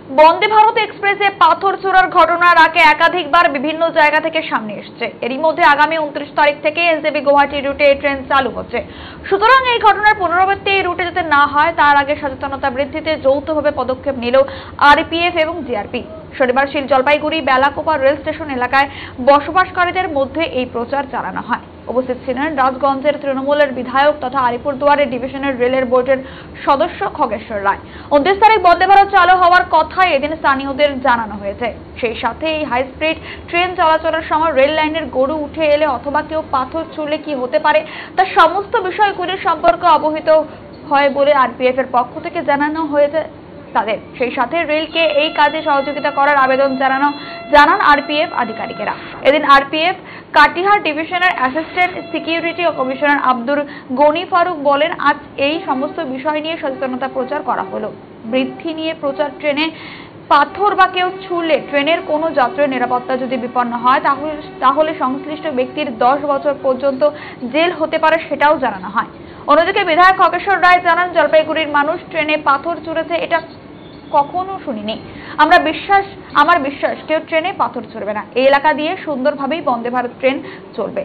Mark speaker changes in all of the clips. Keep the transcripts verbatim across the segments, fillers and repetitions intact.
Speaker 1: বন্দে ভারত এক্সপ্রেসে পাথর ছোড়ার ঘটনার আগে একাধিকবার বিভিন্ন জায়গা থেকে সামনে এসেছে। এরই মধ্যে আগামী উনত্রিশ তারিখ থেকে এনজেপি গুয়াহাটি রুটে ট্রেন চালু হচ্ছে। সুতরাং এই ঘটনার পুনরাবৃত্তি এই রুটে যাতে না হয় তার আগে সচেতনতা বৃদ্ধিতে যৌথভাবে পদক্ষেপ নিল আরপিএফ এবং জিআরপি। শনিবার শিল জলপাইগুড়ি বেলাকোপা রেল স্টেশন এলাকায় বসবাসকারীদের মধ্যে এই প্রচার চালানো হয়। উপস্থিত ছিলেন রাজগঞ্জের তৃণমূলের বিধায়ক তথা আলিপুরদুয়ারের ডিভিশনের রেলের বোর্ডের সদস্য খগেশ্বর রায়। উনত্রিশ তারিখ বন্দে ভারত চালু হওয়ার কথা এদিন স্থানীয়দের জানানো হয়েছে। সেই সাথে এই হাই স্পিড ট্রেন চলাচলের সময় রেল লাইনের গরু উঠে এলে অথবা কেউ পাথর ছুঁড়লে কি হতে পারে তার সমস্ত বিষয়গুলির সম্পর্কে অবহিত হয় বলে আরপিএফ এর পক্ষ থেকে জানানো হয়েছে তাদের। সেই সাথে রেলকে এই কাজে সহযোগিতা করার আবেদন জানানো জানান আরপিএফ আধিকারিকেরা। এদিন আরপিএফ কাটিহার ডিভিশনের অ্যাসিস্ট্যান্ট সিকিউরিটি ও কমিশনার আব্দুল গনি ফারুক বলেন, আজ এই সমস্ত বিষয় নিয়ে সচেতনতা প্রচার করা হলো। বৃদ্ধি নিয়ে প্রচার, ট্রেনে পাথর বা কেউ ছুঁড়লে ট্রেনের কোনো যাত্রীর নিরাপত্তা যদি বিপন্ন হয় তাহলে তাহলে সংশ্লিষ্ট ব্যক্তির দশ বছর পর্যন্ত জেল হতে পারে সেটাও জানানো হয়। অন্যদিকে বিধায়ক খগেশ্বর রায় জানান, জলপাইগুড়ির মানুষ ট্রেনে পাথর ছুঁড়েছে এটা কখনো শুনিনি। আমরা বিশ্বাস আমার বিশ্বাস কেউ ট্রেনে পাথর ছুঁড়বে না। এই এলাকা দিয়ে সুন্দরভাবেই বন্দে ভারত ট্রেন চলবে।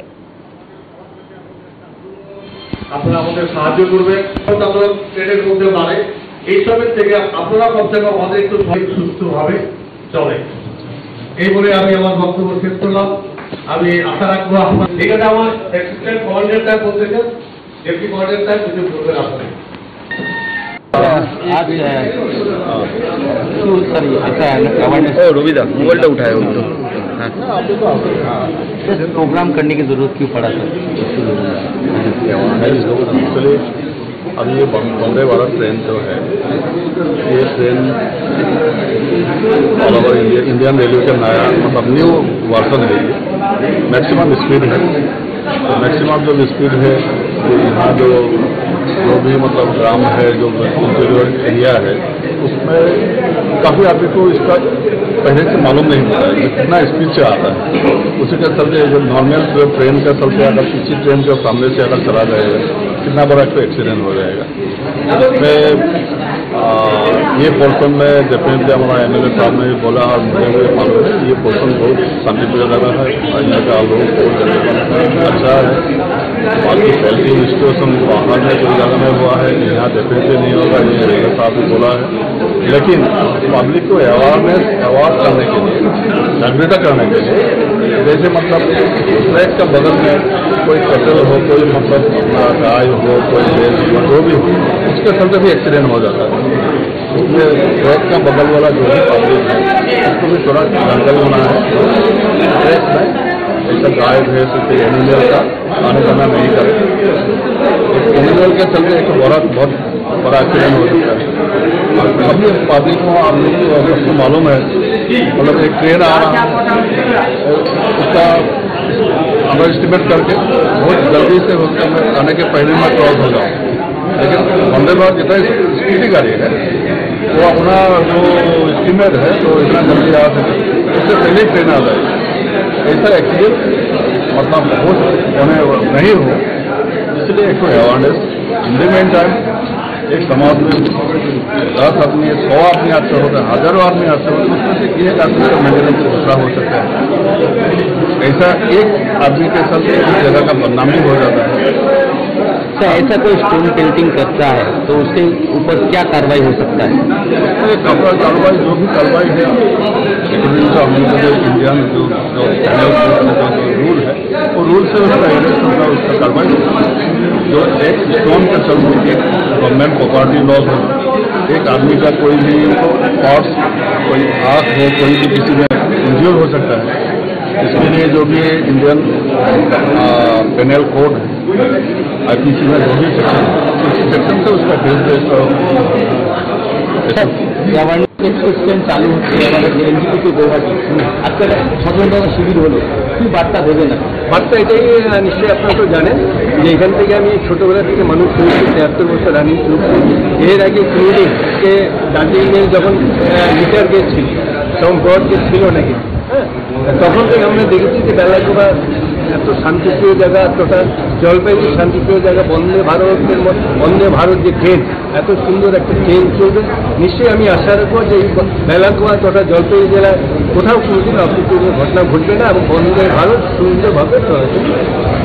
Speaker 2: আপনারা আমাদের সাহায্য করবেন, আমরা ট্রেনের মধ্যে বাড়ে এইসবের থেকে আপনারা কমসে কম আমাদের একটু সুস্থভাবে চলে। এই বলে আমি আমার বক্তব্য শেষ করলাম। আমি আশা রাখবো এখানে আমার অ্যাসিস্ট্যান্ট কোঅর্ডিনেটর বলতে চান, ডেপুটি কোঅর্ডিনেটর কিছু বলবেন আপনারা।
Speaker 3: आज सर ऐसा अवेयरनेस
Speaker 4: रुबीदा मोबाइल उठाया तो
Speaker 3: प्रोग्राम करने की जरूरत क्यों पड़ा सर?
Speaker 4: एक्चुअली अब ये वंदे भारत ट्रेन जो है ये train all over India Indian railway का नया मतलब न्यू वर्जन है। ये मैक्सिमम स्पीड है, तो मैक्सिमम जो स्पीड है तो यहाँ जो जो भी मतलब ग्राम है, जो इंटीरियर एरिया है, उसमें काफ़ी आदमी को इसका पहले से मालूम नहीं होता है कितना स्पीड से आता है। उसी के चलते जो नॉर्मल ट्रेन का चलते अगर किसी ट्रेन के सामने से अगर चला जाएगा कितना बड़ा एक एक्सीडेंट हो जाएगा। इसमें ये पोर्शन में डेफिनेटली हमारा एम एल ए साहब ने बोला और मुझे भी मालूम है ये पोर्शन बहुत शांतिप्रिय जगह है, यहाँ का लोग अच्छा है। बाकी सेल्फी सिचुएशन बाहर में कोई जगह में हुआ है, यहाँ डेफिनेटली नहीं होगा, ये रेलवे साहब ने बोला है। लेकिन पब्लिक को अवेयरनेस अवेयर करने के लिए, जागरूकता करने के लिए, जैसे मतलब ट्रैक का बगल में कोई कटल हो, कोई मतलब अपना गाय हो, कोई भैंस हो, जो भी हो, उसके चलते भी एक्सीडेंट हो जाता है। उसमें ट्रैक का बगल वाला जो भी पब्लिक है उसको भी थोड़ा जानकारी होना है। ट्रैक में ऐसा गाय भैंस एनिमल का आने जाना नहीं करे, एनिमल के चलते एक बड़ा बहुत बड़ा एक्सीडेंट हो सकता है। और सभी पब्लिक को आप लोग को अगर उसको मालूम है मतलब एक ट्रेन आ रहा है उसका अंडर एस्टिमेट करके बहुत जल्दी से उसके आने के पहले में क्रॉस हो जाओ। लेकिन वंदे भारत जितना स्पीडी गाड़ी है वो अपना जो एस्टिमेट है तो इतना जल्दी आ सके उससे पहले ट्रेन आ जाए। ऐसा एक्सीडेंट मतलब बहुत होने नहीं हो, इसलिए एक awareness in the main time एक समाज में दस आदमी सौ आदमी अच्छे होते हैं, हजारों आदमी अच्छे होते हैं, उसमें से एक आदमी का मेंटेनेंस दूसरा हो सकता है। ऐसा एक आदमी के चलते इस जगह का बदनामी हो जाता है।
Speaker 3: तो ऐसा कोई स्टोन पेंटिंग करता है तो उसके ऊपर क्या कार्रवाई हो सकता है?
Speaker 4: कपड़ा कार्रवाई जो भी कार्रवाई है एक्चुअली जो हम लोग जो इंडियन जो जो रूल है वो रूल से उसका एरेस्ट होगा, उसका कार्रवाई होगा। जो एक स्टोन के चलते एक गवर्नमेंट प्रॉपर्टी लॉस हो, एक आदमी का कोई भी पार्ट्स कोई आँख हो, कोई भी किसी में इंज्योर हो सकता है। इसके लिए जो भी इंडियन पेनल कोड आईपीसी में जो भी सेक्शन उसी सेक्शन से उसका केस
Speaker 3: ट्रेन चालू হচ্ছে আমাদের এনজিপি টু গুয়াহাটি আজকে সচেতনতা শিবির হলো, কি বার্তা দেবে না?
Speaker 5: বার্তা এটাই নিশ্চয়ই আপনারা তো জানেন যে এখান থেকে আমি ছোটোবেলা থেকে মানুষ শুনেছি তেহাত্তর বছর রানিং শুরু করেছি। এর আগে ক্লিনিকে দার্জিলিংয়ে যখন লিটার গেজ ছিল তখন ব্রড গেজ ছিল নাকি, হ্যাঁ তখন থেকে আমরা দেখেছি যে বেলাকোবা এত শান্তিপ্রিয় জায়গা, তথা জলপাইগুড়ি শান্তিপ্রিয় জায়গা, বন্দে ভারতের মধ্যে বন্দে ভারত যে ট্রেন, এত সুন্দর একটা ট্রেন চলবে, নিশ্চয়ই আমি আশা রাখবো যে এই বেলাগোয়া তথা জলপাইগুড়ি জেলায় কোথাও কোনোদিন অপ্রীতিকর ঘটনা ঘটবে না এবং বন্দে ভারত সুন্দরভাবে চলাচল করবে।